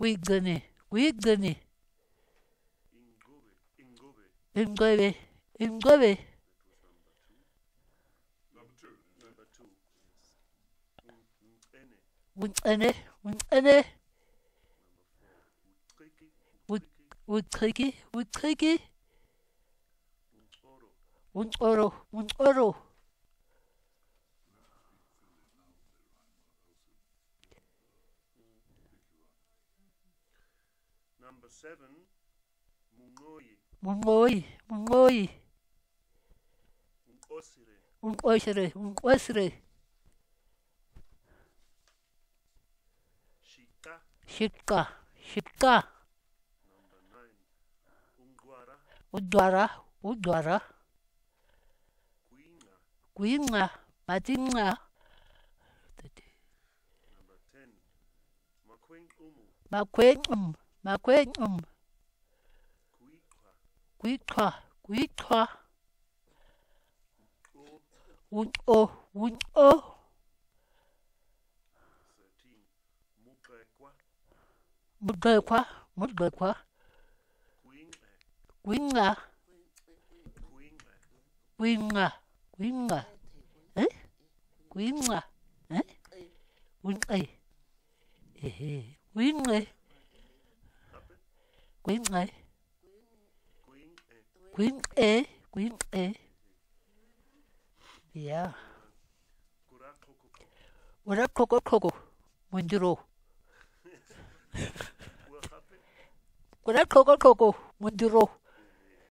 Wigani, wigani. Ingobe, ingobe. Number two. Wunqene, wunqene. Wuchiki, wuchiki. Wunqoro, wunqoro. Number 7, Mungoyi. Mungoyi, mungoyi. Unkosire. Unqosire, unqosire. Shika. Shika, shika. Number 9, Ungwara. Udwara, udwara. Kuinga. Kuinga, matinga. Number 10, Makwengumu. Makwengum, makwengum. Kuikwa. Kuitwa, kuitwa. O. Unqo, unqo. 13, Mugekwa. Mudekwa, mudekwa. Kuinga. Kuinga, Kuinga. kuinga, kuinga. Eh? Kuinga. Eh? Unqe. Ehe, kuinga. Kuinga. Kuinga, kuinga. Yeah. Kurakoko. Ora koko koko. Mundiro. What happened? Ora koko koko. Mundiro.